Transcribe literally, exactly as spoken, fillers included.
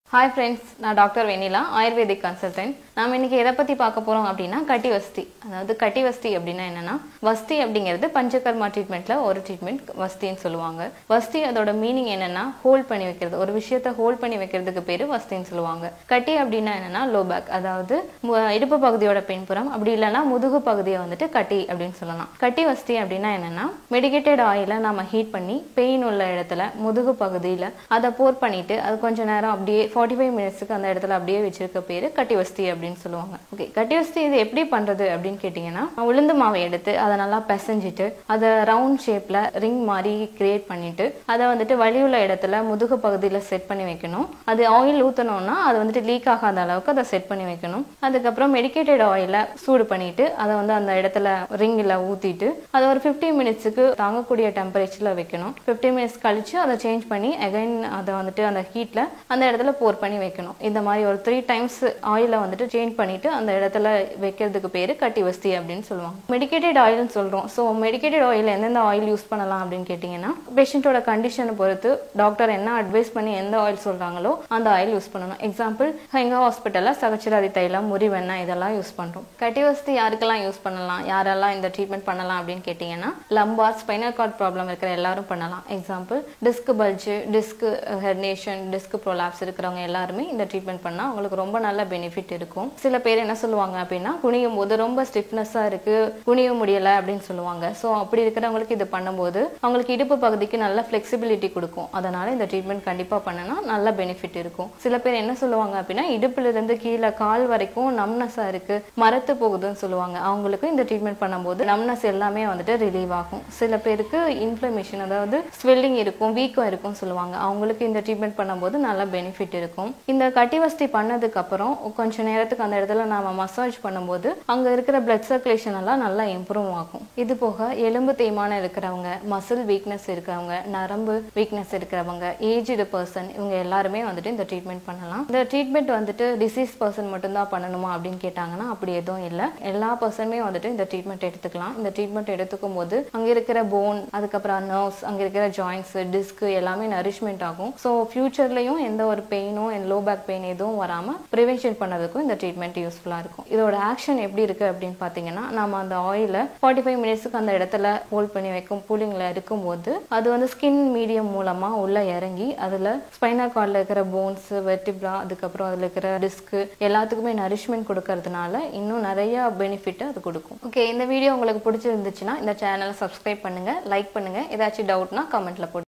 Hi friends, நான் doctor Vennila ayurvedic consultant. நாம இன்னைக்கு எதை பத்தி பார்க்க போறோம் அப்படின்னா கட்டி வஸ்தி. அதாவது கட்டி வஸ்தி அப்படின்னா என்னன்னா வஸ்தி அப்படிங்கிறது பஞ்சகர்மா ட்ரீட்மெண்ட்ல ஒரு ட்ரீட்மெண்ட் வஸ்தின்னு சொல்லுவாங்க. வஸ்தி அதோட மீனிங் என்னன்னா ஹோல்ட் பண்ணி வைக்கிறது. ஒரு விஷயத்தை ஹோல்ட் பண்ணி வைக்கிறதுக்கு பேரு வஸ்தின்னு சொல்லுவாங்க. கட்டி அப்படின்னா என்னன்னா லோ பேக், அதாவது இடுப்பு பகுதியோட பின்புறம், அப்படி இல்லைன்னா முதுகு பகுதியை வந்துட்டு கட்டி அப்படின்னு சொல்லலாம். கட்டி வஸ்தி அப்படின்னா என்னன்னா மெடிக்கேட்டட் ஆயில நாம ஹீட் பண்ணி பெயின் உள்ள இடத்துல முதுகு பகுதியில அதை போர் பண்ணிட்டு அது கொஞ்ச நேரம் அப்படியே forty-five மினிட்ஸ்க்கு அந்த இடத்துல அப்படியே வச்சிருக்க பேரு கட்டி வஸ்தி அப்படின்னு சொல்லுவாங்க. ஓகே, கட்டி வஸ்தி இது எப்படி பண்றது அப்படின்னு கேட்டீங்கன்னா, உளுந்து மாவை எடுத்து அதை நல்லா பிசைஞ்சிட்டு அதை ரவுண்ட் ஷேப்ல ரிங் மாதிரி கிரியேட் பண்ணிட்டு அதை வந்துட்டு வலி உள்ள இடத்துல முதுகு பகுதியில செட் பண்ணி வைக்கணும். அது ஆயில் ஊத்தணும்னா அது வந்துட்டு லீக் ஆகாத அளவுக்கு அதை செட் பண்ணி வைக்கணும். அதுக்கப்புறம் மெடிக்கேட்டட் ஆயில சூடு பண்ணிட்டு அதை வந்து அந்த இடத்துல ரிங்கில் ஊத்திட்டு அதை ஒரு ஃபிஃப்டி மினிட்ஸுக்கு தாங்கக்கூடிய டெம்பரேச்சர்ல வைக்கணும். ஃபிஃப்டி மினிட்ஸ் கழிச்சு அதை சேஞ்ச் பண்ணி அகைன் அதை வந்துட்டு அந்த ஹீட்ல அந்த இடத்துல போர் பண்ணி வைக்கணும். இந்த மாதிரி ஒரு த்ரீ டைம்ஸ் ஆயில வந்துட்டு சேஞ்ச் பண்ணிட்டு அந்த இடத்துல வைக்கிறதுக்கு பேரு கட்டி வஸ்தி அப்படின்னு சொல்லுவாங்க. மெடிக்கேட்டட் ஆயில்னு சொல்றோம். ஸோ மெடிக்கேட்டட் ஆயில் எந்தெந்த ஆயில் யூஸ் பண்ணலாம் அப்படின்னு கேட்டீங்கன்னா, பேஷண்டோட கண்டிஷனை பொறுத்து டாக்டர் என்ன அட்வைஸ் பண்ணி எந்த ஆயில் சொல்றாங்களோ அந்த ஆயில் யூஸ் பண்ணணும். எக்ஸாம்பிள், எங்க ஹாஸ்பிட்டல்ல சகச்சிராதி தைலம், முறிவெண்ணெய் இதெல்லாம் யூஸ் பண்றோம். கட்டி வஸ்தி யாருக்கெல்லாம் யூஸ் பண்ணலாம், யாரெல்லாம் இந்த ட்ரீட்மெண்ட் பண்ணலாம் அப்படின்னு கேட்டீங்கன்னா, லம்பார் ஸ்பைனல் கார்ட் ப்ராப்ளம் இருக்கிற எல்லாரும் பண்ணலாம். Example, disc bulge, disc herniation, disc prolapse இருக்கிறவங்க எல்லாருமே இந்த ட்ரீட்மெண்ட் பண்ணா உங்களுக்கு ரொம்ப நல்ல பெனிஃபிட் இருக்கும். சில பேர் என்ன சொல்லுவாங்க அப்படின்னா, குனியும் போது ரொம்ப ஸ்டிஃப்னஸா இருக்கு, குனிய முடியல அப்படின்னு சொல்லுவாங்க. ஸோ அப்படி இருக்கிறவங்களுக்கு இது பண்ணும்போது அவங்களுக்கு இடுப்பு பகுதிக்கு நல்ல ஃபிளெக்சிபிலிட்டி கொடுக்கும். அதனால இந்த ட்ரீட்மெண்ட் கண்டிப்பா பண்ணனா நல்ல பெனிஃபிட் இருக்கும். சில பேர் என்ன சொல்லுவாங்க அப்படின்னா, இடுப்புல இருந்து கீழே கால் வரைக்கும் நம்னஸா இருக்கு, மரத்து போகுதுன்னு சொல்லுவாங்க. அவங்களுக்கு இந்த ட்ரீட்மெண்ட் பண்ணும்போது நம்னஸ் எல்லாமே வந்துட்டு ரிலீவ் ஆகும். சில பேருக்கு இன்ஃப்ளமேஷன், அதாவது ஸ்வெல்லிங் இருக்கும், வீக்கம் இருக்கும் சொல்லுவாங்க. அவங்களுக்கு இந்த ட்ரீட்மெண்ட் பண்ணும்போது நல்ல பெனிஃபிட் இருக்கும். இந்த கட்டி வஸ்தி பண்ணதுக்கு அப்புறம் கொஞ்ச நேரத்துக்கு அந்த இடத்துல நாம மசாஜ் பண்ணும்போது அங்க இருக்கிற பிளட் சர்க்குலேஷன் எல்லாம் நல்லா இம்ப்ரூவ் ஆகும். இது போக எலும்பு தேய்மானம் இருக்கிறவங்க, மசில் வீக்னஸ் இருக்கிறவங்க, நரம்பு வீக்னஸ் இருக்கிறவங்க, ஏஜ்டு பர்சன், இவங்க எல்லாருமே வந்துட்டு இந்த ட்ரீட்மெண்ட் பண்ணலாம். இந்த ட்ரீட்மெண்ட் வந்துட்டு டிசீஸ் பர்சன் மட்டும்தான் பண்ணணுமா அப்படின்னு கேட்டாங்கன்னா அப்படி எதுவும் இல்லை. எல்லா பர்சனுமே வந்துட்டு இந்த ட்ரீட்மெண்ட் எடுத்துக்கலாம். இந்த ட்ரீட்மெண்ட் எடுத்துக்கும் போது அங்க இருக்கிற போன், அதுக்கப்புறம் நர்வ்ஸ், அங்க இருக்கிற ஜாயின்ஸ், டிஸ்க் எல்லாமே நரிஷ்மெண்ட் ஆகும். ஸோ ஃபியூச்சர்லயும் எந்த ஒரு பெயினும், லோ பேக் பெயின் எதுவும் வராம ப்ரிவென்ஷன் பண்ணதுக்கும் இந்த ட்ரீட்மெண்ட் யூஸ்ஃபுல்லா இருக்கும். இதோட ஆக்ஷன் எப்படி இருக்கு அப்படின்னு பாத்தீங்கன்னா, நம்ம அந்த ஆயில ஃபார்ட்டி ஃபைவ் மினிட்ஸ்க்கு அந்த இடத்துல ஹோல்ட் பண்ணி வைக்கும் கூலிங்ல இருக்கும் போது அது வந்து ஸ்கின் மீடியம் மூலமா உள்ள இறங்கி அதுல ஸ்பைனல் கார்ட்ல இருக்கிற போன்ஸ், வெர்டிப்ரா, அதுக்கப்புறம் அதுல இருக்கிற டிஸ்க் எல்லாத்துக்குமே நரிஷ்மெண்ட் கொடுக்கறதுனால இன்னும் நிறைய பெனிஃபிட் அது கொடுக்கும். ஓகே, இந்த வீடியோ உங்களுக்கு பிடிச்சிருந்துச்சுன்னா இந்த சேனலை சப்ஸ்கிரைப் பண்ணுங்க, லைக் பண்ணுங்க. ஏதாச்சும் டவுட்னா கமெண்ட்ல போடுங்க.